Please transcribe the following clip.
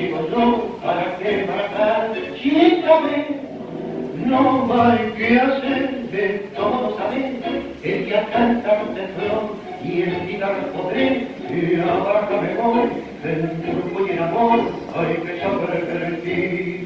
sigo yo, ¿para qué marcar? Chiéntame, no hay que hacer, de todo saber, ella canta de flor y el guitarra podré, y a Baraja me voy, en grupo y en amor, hay que saber divertir.